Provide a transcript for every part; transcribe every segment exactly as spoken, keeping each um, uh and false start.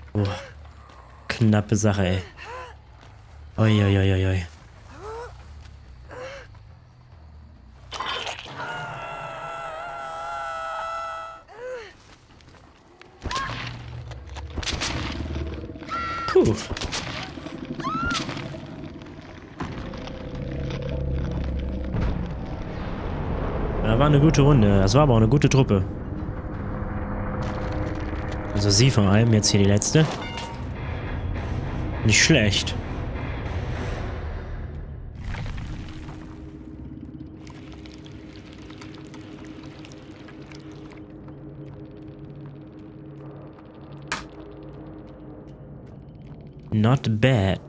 Oh, knappe Sache, ey. Oi, oi, oi, oi, oi. Puh. Das war eine gute Runde. Das war aber auch eine gute Truppe. Also sie vor allem, jetzt hier die letzte. Nicht schlecht. Not bad.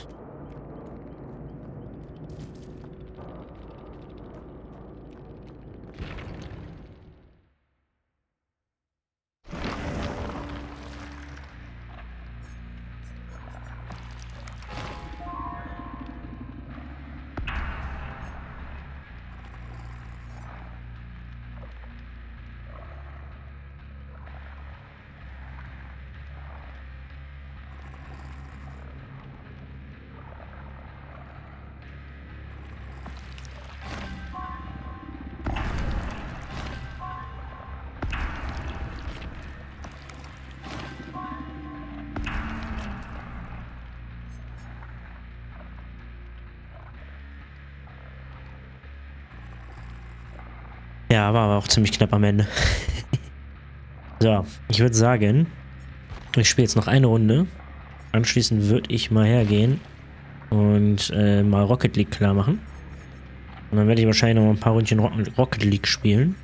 Ja, war aber auch ziemlich knapp am Ende. So, ich würde sagen, ich spiele jetzt noch eine Runde. Anschließend würde ich mal hergehen und äh, mal Rocket League klar machen. Und dann werde ich wahrscheinlich noch ein paar Ründchen Rocket League spielen.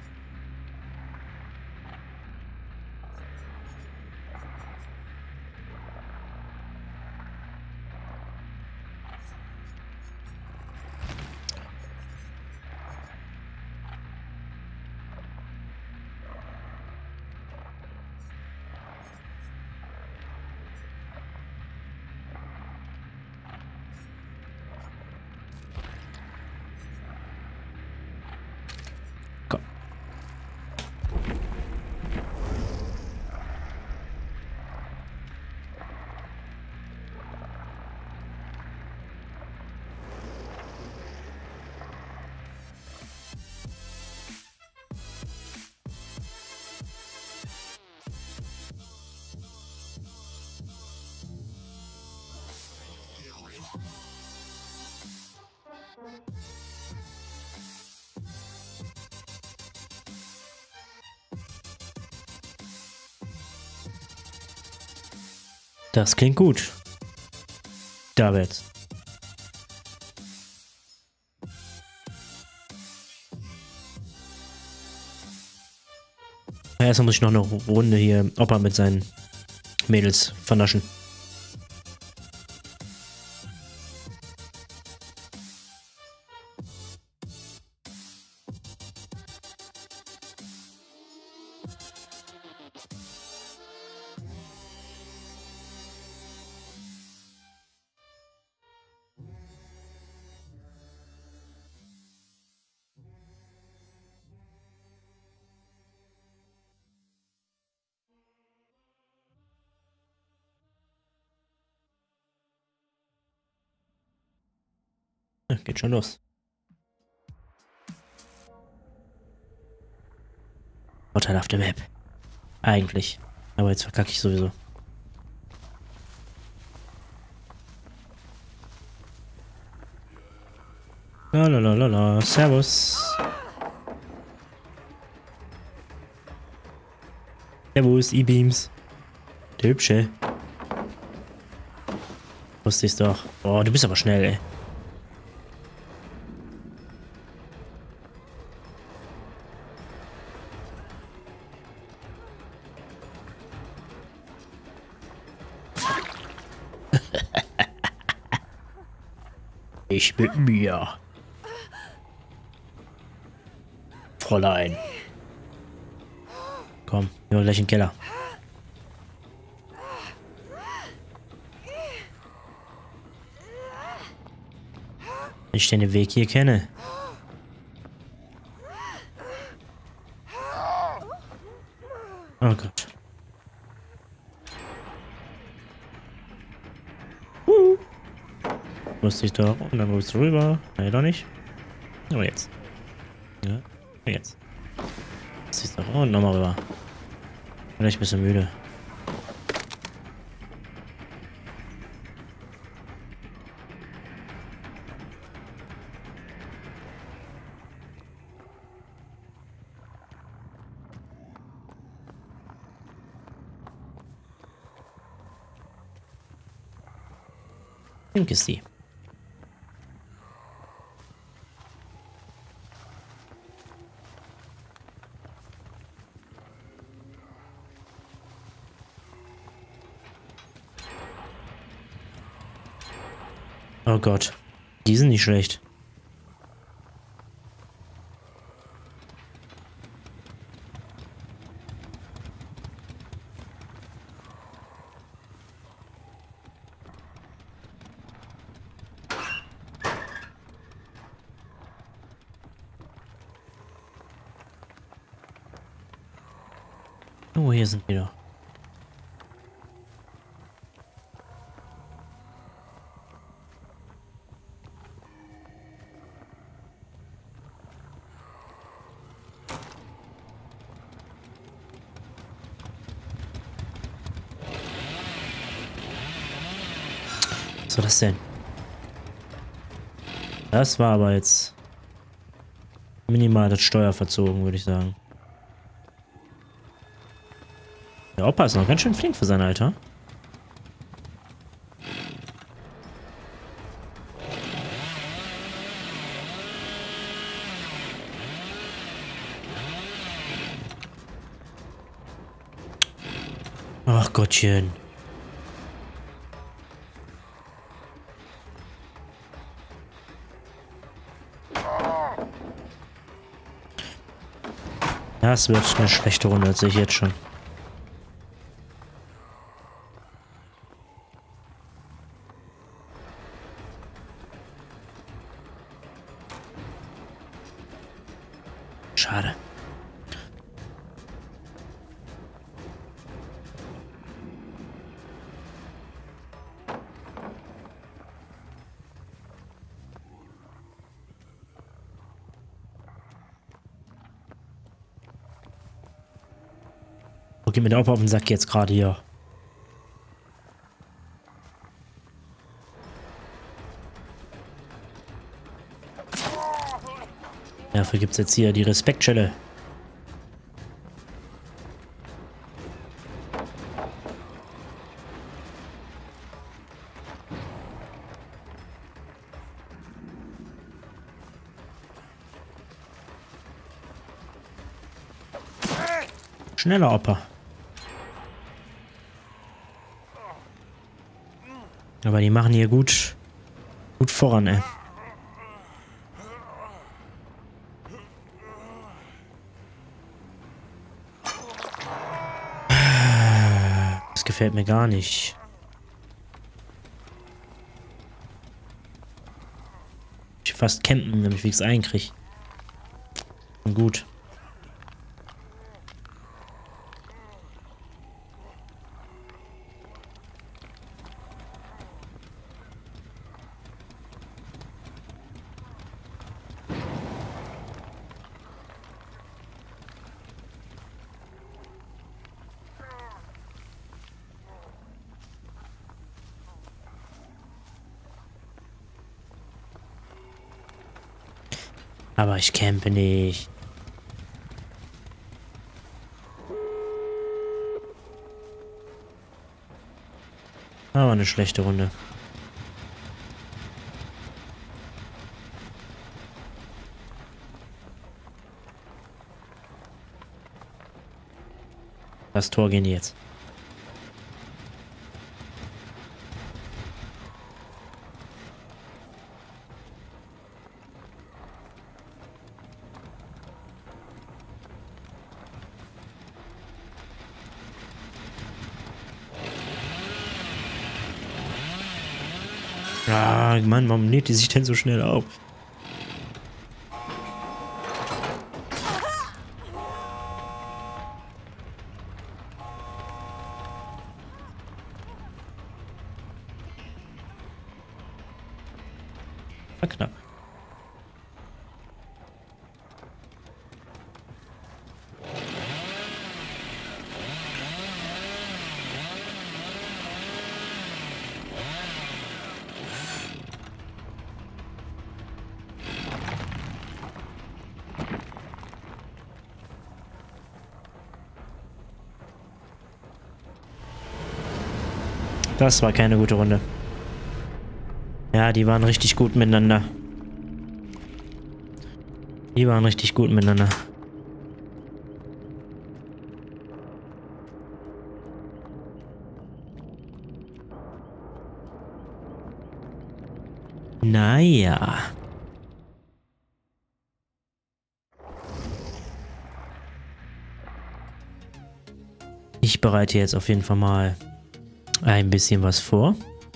Das klingt gut. David. Erstmal muss ich noch eine Runde hier Opa mit seinen Mädels vernaschen. Ja, geht schon los. Vorteilhafte Map. Eigentlich. Aber jetzt verkacke ich sowieso. Lalalala. Servus. Servus, E-Beams. Der Hübsche. Wusste ich's doch. Oh, du bist aber schnell, ey. Ich mit mir. Fräulein. Komm, wir gehen gleich in den Keller. Wenn ich den Weg hier kenne. Oh Gott. Wusste ich doch. Und dann rüberst du rüber. Nee, doch nicht. Aber jetzt. Ja, jetzt. Wusste ich doch. Und nochmal rüber. Vielleicht ein bisschen müde. Pink ist die. Oh Gott. Die sind nicht schlecht. Oh, hier sind wir doch. Was war das denn? Das war aber jetzt minimal das Steuer verzogen, würde ich sagen. Der Opa ist noch ganz schön flink für sein Alter. Ach Gottchen. Das wird eine schlechte Runde, das sehe ich jetzt schon. Schade. Wo geht mir der Opa auf den Sack jetzt gerade hier? Dafür gibt es jetzt hier die Respektschelle. Schneller, Opa. Aber die machen hier gut, gut voran, ey. Das gefällt mir gar nicht. Ich will fast campen, damit ich nichts einkriege. Gut. Aber ich campe nicht. Aber eine schlechte Runde. Das Tor gehen die jetzt. Ah, Mann, warum näht die sich denn so schnell auf? War knapp. Das war keine gute Runde. Ja, die waren richtig gut miteinander. Die waren richtig gut miteinander. Naja. Ich bereite jetzt auf jeden Fall mal ein bisschen was vor.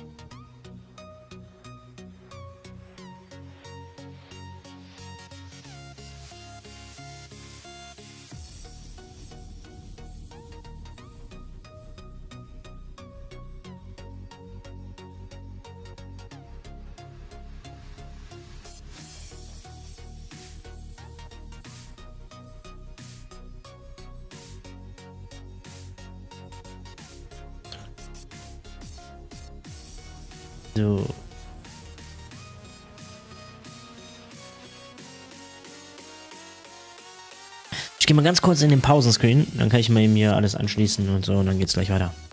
So. Ich gehe mal ganz kurz in den Pausenscreen, dann kann ich mal eben hier alles anschließen und so und dann geht's gleich weiter.